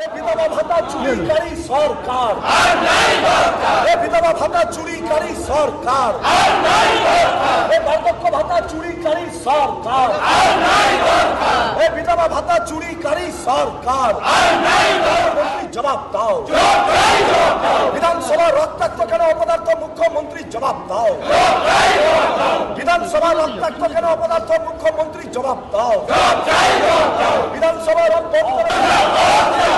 বিধবা ভাতা চুরিকারী সরকার, বিধবা ভাতা চুরিকারী সরকার, বার্ধক্য ভাতা চুরিকারী সরকার, বিধবা ভাতা চুরিকারী সরকার, জবাব দাও। বিধানসভা রক্তাক্ত কেন অপদার্থ মুখ্যমন্ত্রী জবাব দাও। বিধানসভা রক্তাক্ত কেন অপদার্থ মুখ্যমন্ত্রী জবাব দাও। বিধানসভা